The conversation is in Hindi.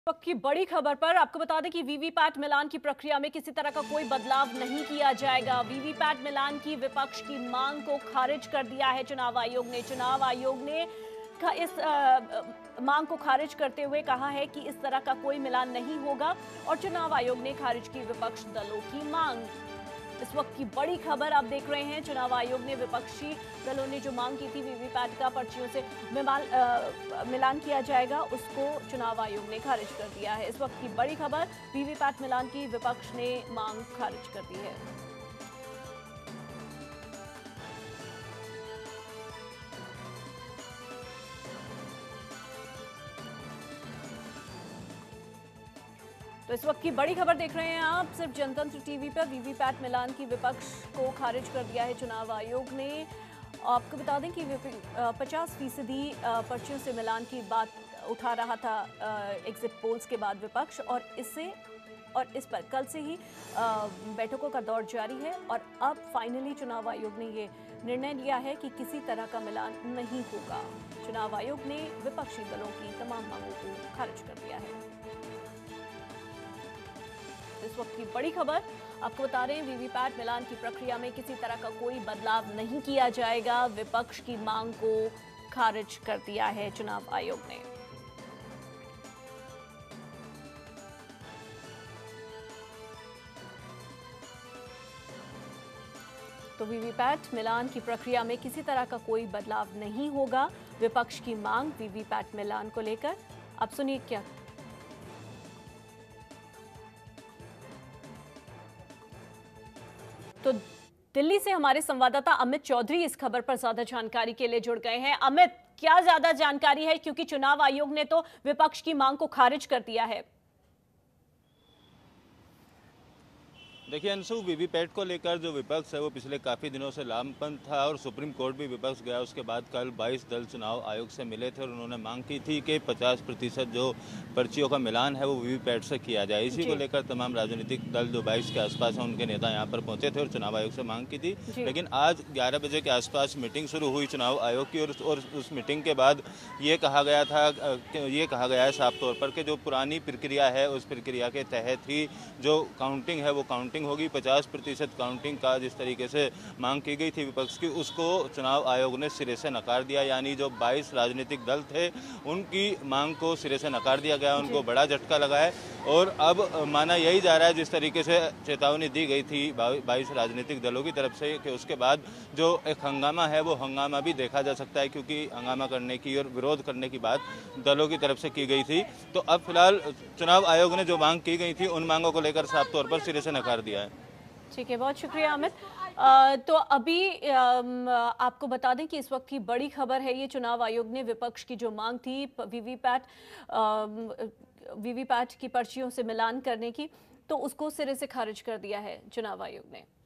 वक्त की बड़ी खबर पर आपको बता दें कि वीवीपैट मिलान की प्रक्रिया में किसी तरह का कोई बदलाव नहीं किया जाएगा। वीवीपैट मिलान की विपक्ष की मांग को खारिज कर दिया है चुनाव आयोग ने। चुनाव आयोग ने इस मांग को खारिज करते हुए कहा है कि इस तरह का कोई मिलान नहीं होगा और चुनाव आयोग ने खारिज की विपक्ष दलों की मांग। इस वक्त की बड़ी खबर आप देख रहे हैं। चुनाव आयोग ने विपक्षी दलों ने जो मांग की थी वीवीपैट का पर्चियों से मिलान किया जाएगा, उसको चुनाव आयोग ने खारिज कर दिया है। इस वक्त की बड़ी खबर, वीवीपैट मिलान की विपक्ष ने मांग खारिज कर दी है। तो इस वक्त की बड़ी खबर देख रहे हैं आप सिर्फ जनतंत्र टीवी पर। वीवीपैट मिलान की विपक्ष को खारिज कर दिया है चुनाव आयोग ने। आपको बता दें कि 50% पर्चियों से मिलान की बात उठा रहा था एग्जिट पोल्स के बाद विपक्ष, और इस पर कल से ही बैठकों का दौर जारी है। और अब फाइनली चुनाव आयोग ने ये निर्णय लिया है कि किसी तरह का मिलान नहीं होगा। चुनाव आयोग ने विपक्षी दलों की तमाम मांगों को खारिज कर दिया है। इस वक्त की बड़ी खबर आपको बता रहे हैं, वीवीपैट मिलान की प्रक्रिया में किसी तरह का कोई बदलाव नहीं किया जाएगा। विपक्ष की मांग को खारिज कर दिया है चुनाव आयोग ने। तो वीवीपैट मिलान की प्रक्रिया में किसी तरह का कोई बदलाव नहीं होगा। विपक्ष की मांग वीवीपैट मिलान को लेकर, आप सुनिए क्या। तो दिल्ली से हमारे संवाददाता अमित चौधरी इस खबर पर ज्यादा जानकारी के लिए जुड़ गए हैं। अमित, क्या ज्यादा जानकारी है, क्योंकि चुनाव आयोग ने तो विपक्ष की मांग को खारिज कर दिया है। देखिए अंशु, वीवीपैट को लेकर जो विपक्ष है वो पिछले काफ़ी दिनों से लामबंद था और सुप्रीम कोर्ट भी विपक्ष गया। उसके बाद कल 22 दल चुनाव आयोग से मिले थे और उन्होंने मांग की थी कि 50% जो पर्चियों का मिलान है वो वीवीपैट से किया जाए। इसी को लेकर तमाम राजनीतिक दल जो 22 के आसपास हैं उनके नेता यहाँ पर पहुंचे थे और चुनाव आयोग से मांग की थी। लेकिन आज 11 बजे के आसपास मीटिंग शुरू हुई चुनाव आयोग की, और उस मीटिंग के बाद ये कहा गया है साफ तौर पर कि जो पुरानी प्रक्रिया है उस प्रक्रिया के तहत ही जो काउंटिंग है वो काउंटिंग होगी। 50% काउंटिंग का जिस तरीके से मांग की गई थी विपक्ष की, उसको चुनाव आयोग ने सिरे से नकार दिया। यानी जो 22 राजनीतिक दल थे उनकी मांग को सिरे से नकार दिया गया, उनको बड़ा झटका लगा है। और अब माना यही जा रहा है, जिस तरीके से चेतावनी दी गई थी 22 राजनीतिक दलों की तरफ से कि उसके बाद जो एक हंगामा है वो हंगामा भी देखा जा सकता है, क्योंकि हंगामा करने की और विरोध करने की बात दलों की तरफ से की गई थी। तो अब फिलहाल चुनाव आयोग ने जो मांग की गई थी उन मांगों को लेकर साफ तौर पर सिरे से नकार दिया है। ठीक है, बहुत शुक्रिया अमित। तो अभी आपको बता दें कि इस वक्त की बड़ी खबर है ये, चुनाव आयोग ने विपक्ष की जो मांग थी वीवीपैट की पर्चियों से मिलान करने की, तो उसको सिरे से खारिज कर दिया है चुनाव आयोग ने।